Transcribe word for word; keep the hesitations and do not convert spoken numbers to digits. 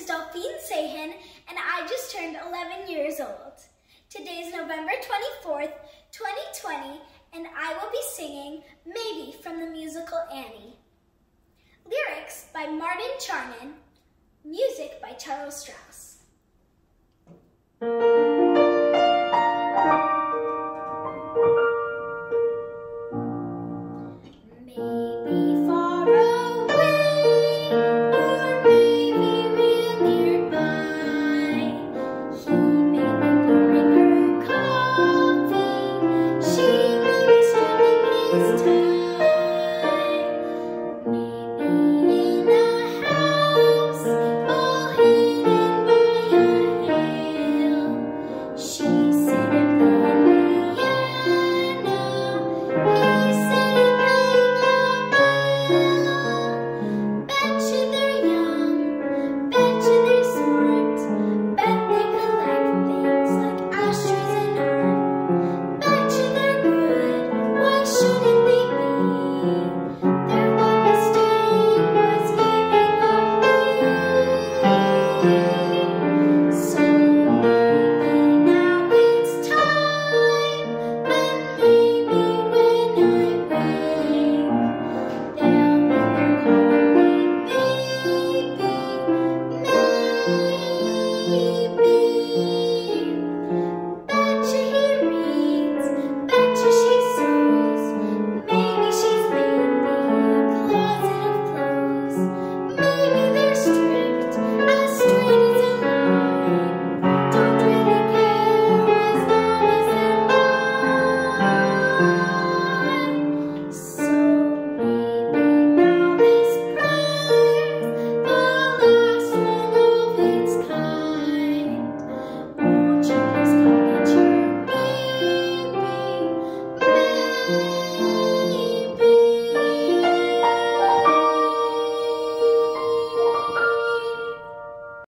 is Delpheen Tseikhin, and I just turned eleven years old. Today is November twenty-fourth, twenty twenty, and I will be singing Maybe from the musical Annie. Lyrics by Charnin, music by Strouse.